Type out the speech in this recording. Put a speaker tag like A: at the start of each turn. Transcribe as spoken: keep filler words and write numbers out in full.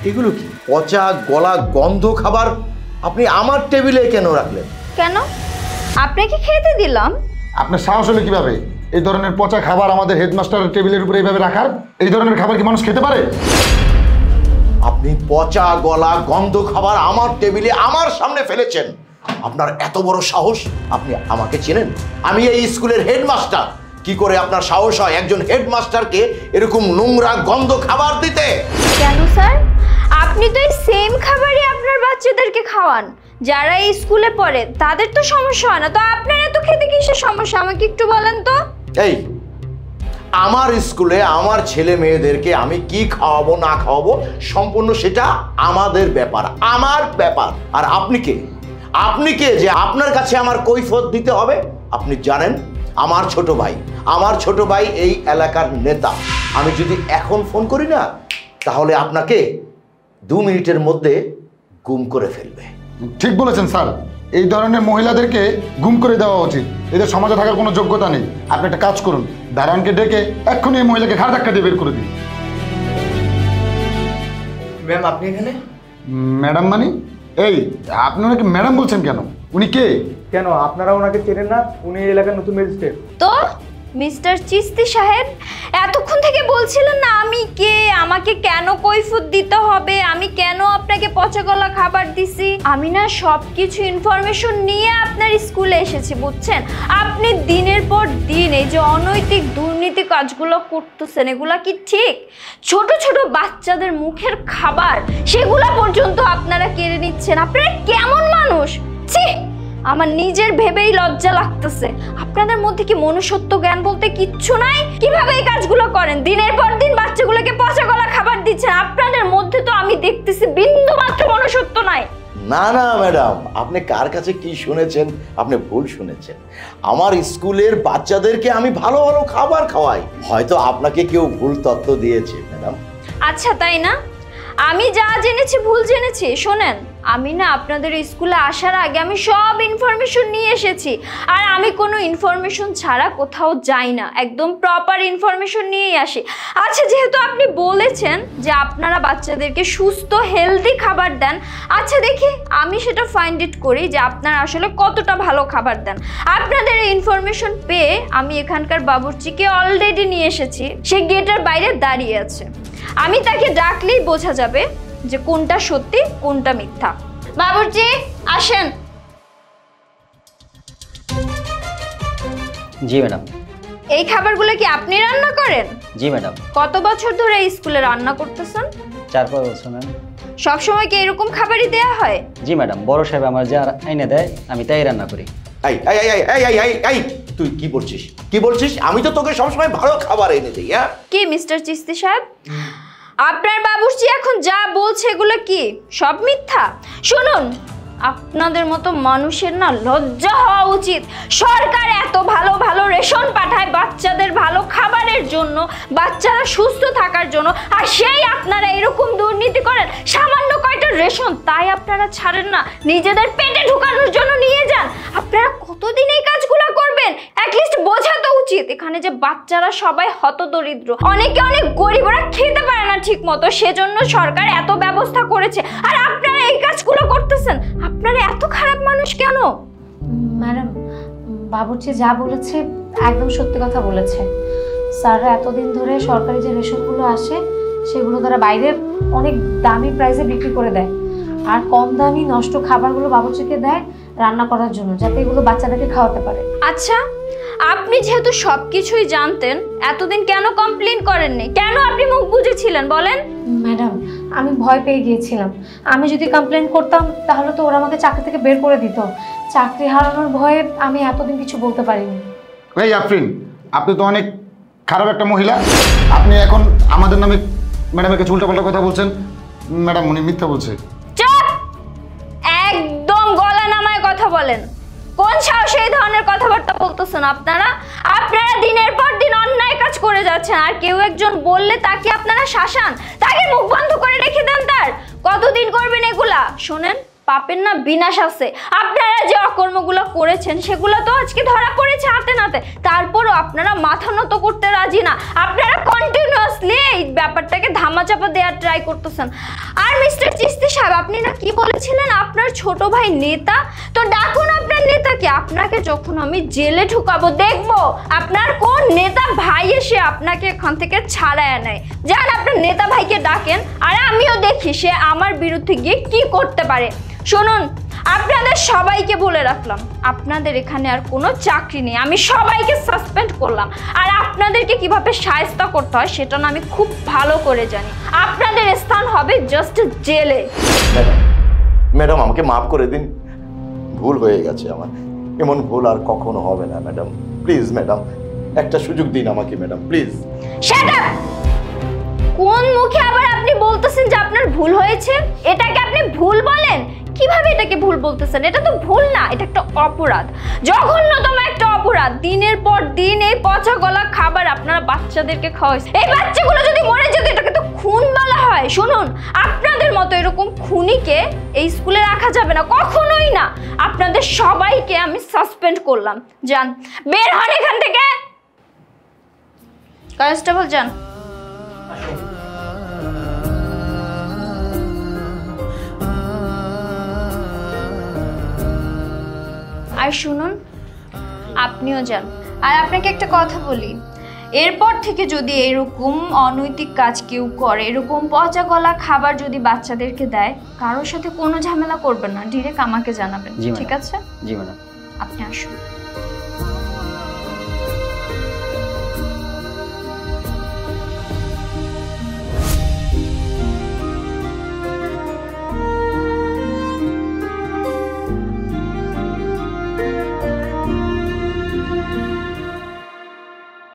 A: এগুলো কি পচা গলা গন্ধ খাবার আপনি আমার টেবিলে কেন রাখলেন?
B: কেন আপনাকে খেতে দিলাম?
C: আপনার সাহস হলো কিভাবে এই ধরনের পচা খাবার আমাদের হেডমাস্টারের টেবিলের উপরে এইভাবে রাখার? এই ধরনের খাবার কি মানুষ খেতে পারে?
A: আপনি পচা গলা গন্ধ খাবার আমার টেবিলে আমার সামনে ফেলেছেন। আপনার এত বড় সাহস! আপনি আমাকে চেনেন? আমি এই স্কুলের হেডমাস্টার। কি করে আপনার সাহস হয় একজন হেডমাস্টারকে এরকম নোংরা গন্ধ খাবার দিতে?
B: কেন স্যার, আপনি তো এই সেম খাবারই আপনার বাচ্চাদেরকে খাওয়ান। যারা এই স্কুলে পড়ে তাদের তো সমস্যা হয় না, তো আপনার এত খেতে কিসের সমস্যা আমাকে একটু বলেন তো।
A: এই আমার স্কুলে আমার ছেলে মেয়েদেরকে আমি কি খাওয়াবো না খাওয়াবো সম্পূর্ণ সেটা আমাদের ব্যাপার, আমার ব্যাপার। আর আপনি কে? আপনি কে যে আপনার কাছে আমার কৈফিয়ত দিতে হবে? আপনি জানেন আমার ছোট ভাই, আমার ছোট ভাই এই এলাকার নেতা। আমি যদি এখন ফোন করি না তাহলে আপনাকে দু মিনিটের মধ্যে গুম করে ফেলবে।
C: ঠিক বলেছেন স্যার, এই ধরনের মহিলাদেরকে গুম করে দেওয়া উচিত। এদের সমাজে থাকার কোনো যোগ্যতা নেই। আপনি একটা কাজ করুন, দারোয়ানকে ডেকে এক্ষুনি এই মহিলাকে ঘাড় ধাক্কা দিয়ে বের করে দিন।
D: ম্যাম আপনি এখানে?
C: ম্যাডাম মানে? এই আপনি ওনাকে ম্যাডাম বলছেন কেন? উনি কে?
D: কেন আপনারা ওনাকে চেনেন না? উনি এই এলাকার নতুন ম্যাজিস্ট্রেট।
B: তো মিস্টার চিস্তি সাহেব, এতক্ষণ থেকে বলছিলেন না আমি কে, আমাকে কেন কৈফিয়ত দিতে হবে, আমি কেন আপনাকে পচা গলা খাবার দিছি। আমি না সব কিছু ইনফরমেশন নিয়ে আপনার স্কুলে এসেছি, বুঝছেন? আপনি দিনের পর দিন এই যে অনৈতিক দুর্নীতি কাজগুলো করতেছেন, এগুলা কি ঠিক? ছোট ছোট বাচ্চাদের মুখের খাবার সেগুলা পর্যন্ত আপনারা কেড়ে নিচ্ছেন। আপনারা কেমন মানুষ! ছি, আমার নিজের ভেবেই লজ্জা লাগতেছে। আপনাদের মধ্যে কি মনুষ্যত্ব জ্ঞান বলতে কিচ্ছু নাই? কিভাবে এই কাজগুলো করেন? দিনের পর দিন বাচ্চাগুলোকে পচা গলা খাবার দিচ্ছেন। আপনাদের মধ্যে তো আমি দেখতেছি বিন্দু মাত্র মনুষ্যত্ব নাই।
A: না না ম্যাডাম, আপনি কার কাছে কি শুনেছেন? আপনি ভুল শুনেছেন। আমার স্কুলের বাচ্চাদেরকে আমি ভালো ভালো খাবার খাওয়াই। হয়তো আপনাকে কেউ ভুল তথ্য দিয়েছে ম্যাডাম।
B: আচ্ছা তাই না? আমি যা জেনেছি ভুল জেনেছি। শোনেন, আমি না আপনাদের স্কুলে আসার আগে আমি সব ইনফরমেশন নিয়ে এসেছি। আর আমি কোনো ইনফরমেশন ছাড়া কোথাও যাই না, একদম প্রপার ইনফরমেশন নিয়েই আসি। আচ্ছা, যেহেতু আপনি বলেছেন যে আপনারা বাচ্চাদেরকে সুস্থ হেলদি খাবার দেন, আচ্ছা দেখি আমি সেটা ফাইন্ড ইট করি যে আপনারা আসলে কতটা ভালো খাবার দেন। আপনাদের এই ইনফরমেশন পেয়ে আমি এখানকার বাবুর্চিকে অলরেডি নিয়ে এসেছি। সে গেটের বাইরে দাঁড়িয়ে আছে। আমি তাকে ডাকলেই বোঝা যাবে যে কোনটা সত্যি কোনটা মিথ্যা। বাবুর্চি আসেন।
E: জি ম্যাডাম।
B: এই খাবারগুলো কি আপনি রান্না করেন?
E: জি ম্যাডাম।
B: কত বছর ধরে এই স্কুলে রান্না করতেছেন?
E: চার পাঁচ বছর ম্যাম।
B: সব সময় কি এরকম খাবারই দেয়া হয়?
E: জি ম্যাডাম, বড় সাহেব আমার যা আইনে দেয় আমি তাই রান্না করি।
A: এই এই এই এই এই এই এই তুই কি বলছিস? কি বলছিস? আমি তো তোকে সবসময় ভালো খাবার এনে দিই। হ্যাঁ
B: কি মিস্টার চিস্তি সাহেব, আপনার বাবুর্চি এখন যা বলছে এগুলো কি সব মিথ্যা? শুনুন, আপনাদের মতো মানুষের না লজ্জা হওয়া উচিত। সরকার এত ভালো ভালো রেশন পাঠায় বাচ্চাদের ভালো খাবারের জন্য, বাচ্চারা সুস্থ থাকার জন্য, আর সেই আপনারা এরকম দুর্নীতি করেন। সামান্য কয়টা রেশন তাই আপনারা ছাড়েন না, নিজেদের পেটে ঢুকানোর জন্য নিয়ে যান। আপনারা কতদিন এই কাজগুলো করবেন? অ্যাটলিস্ট বোঝা তো উচিত এখানে যে বাচ্চারা সবাই হতদরিদ্র, অনেকে অনেক গরিব, ওরা খেতে পারে না ঠিক মতো, সেজন্য সরকার এত ব্যবস্থা করেছে। আর আপনারা এই কাজগুলো করতেছেন। আপনারা এত খারাপ মানুষ কেন?
F: ম্যাডাম, বাবুর্চি যা বলেছে একদম সত্যি কথা বলেছে। স্যাররা এতদিন ধরে সরকারি যে রেশনগুলো আসে সেগুলো তারা বাইরে অনেক দামি প্রাইসে বিক্রি করে দেয়, আর কম দামি নষ্ট খাবারগুলো বাবুর্চিকে দেয় রান্না করার জন্য, যাতে এগুলো বাচ্চাদেরকে খাওয়াতে পারে।
B: আচ্ছা, আপনি যেহেতু সবকিছুই জানতেন, এতদিন কেন কমপ্লেন করেননি? কেন আপনি মুখ বুজেছিলেন বলেন?
F: ম্যাডাম, আমি ভয় পেয়ে গিয়েছিলাম। আমি যদি কমপ্লেন করতাম তাহলে তো ওরা আমাকে চাকরি থেকে বের করে দিত। চাকরি হারানোর ভয়ে আমি এতদিন কিছু বলতে পারিনি।
C: এই আফরিন, আপনি তো অনেক খারাপ একটা মহিলা। আপনি এখন আমাদের নামে ম্যাডামের কাছে উল্টাপাল্টা কথা বলছেন। ম্যাডাম উনি মিথ্যা বলছে।
B: চুপ! একদম গলা নামায় কথা বলেন। কোন সাহসে এই ধরনের কথাবার্তা বলতেছেন আপনারা? আপনারা দিনের পর দিন অন্যায় কাজ করে যাচ্ছেন, আর কেউ একজন বললে তাকে আপনারা শাসান, তাকে মুখ বন্ধ করে রেখে দেন। তার কতদিন করবেন এগুলা? শোনেন, পাপের না বিনাশ আছে। আপনারা যে অকর্মগুলো করেছেন সেগুলো তো আজকে ধরা পড়েছে হাতে নাতে, তারপরও আপনারা মাথা নত করতে রাজি না। আপনারা কন্টিনিউয়াসলি এই এই ব্যাপারটাকে ধামাচাপা দেওয়ার ট্রাই করতেছেন। আর মিস্টার চিস্তি সাহেব, আপনি না কি বলেছিলেন আপনার ছোট ভাই নেতা? তো ডাকুন আপনার নেতাকে। আপনাকে যখন আমি জেলে ঢুকাবো দেখবো আপনার কোন নেতা ভাই এসে আপনাকে এখান থেকে ছাড়ায় নেয়। যান আপনার নেতা ভাইকে ডাকেন, আর আমিও দেখি সে আমার বিরুদ্ধে গিয়ে কি করতে পারে। শুনুন, আপনাদের সবাইকে বলে রাখলাম, আপনাদের এখানে আর কোনো চাকরি নেই। আমি সবাইকে সাসপেন্ড করলাম, আর আপনাদেরকে কিভাবে শায়েস্তা করতে হয় সেটা না আমি খুব ভালো করে জানি। আপনাদের স্থান হবে জাস্ট জেলে।
A: ম্যাডাম ম্যাডাম আমাকে মাফ করে দিন, ভুল হয়ে গেছে আমার। এমন ভুল আর কখনো হবে না ম্যাডাম। প্লিজ ম্যাডাম, একটা সুযোগ দিন আমাকে ম্যাডাম, প্লিজ।
B: Shut up! কোন মুখে আবার আপনি বলতেছেন যে আপনার ভুল হয়েছে? এটাকে আপনি ভুল বলেন? কিভাবে এটাকে ভুল বলতেছেন? এটা তো ভুল না, এটা একটা অপরাধ, জঘন্যতম একটা অপরাধ। দিনের পর দিন এই পচা গলা খাবার আপনারা বাচ্চাদেরকে খাওয়াইছেন। এই বাচ্চাগুলো যদি মরে যেত এটাকে তো খুন বলা হয়। শুনুন, আপনাদের মতো এরকম খুনিকে এই স্কুলে রাখা যাবে না, কখনোই না। আপনাদের সবাইকে আমি সাসপেন্ড করলাম। যান, বের হন এখান থেকে। কনস্টেবল যান। আর শুনুন, আপনিও যান। আর আপনাকে একটা কথা বলি, এরপর থেকে যদি এরকম অনৈতিক কাজ কেউ করে, এরকম পচা গলা খাবার যদি বাচ্চাদেরকে দেয়, কারোর সাথে কোনো ঝামেলা করবেন না, ডিরেক্ট আমাকে জানাবেন, ঠিক আছে?
E: জি ম্যাডাম।
B: আপনি আসুন।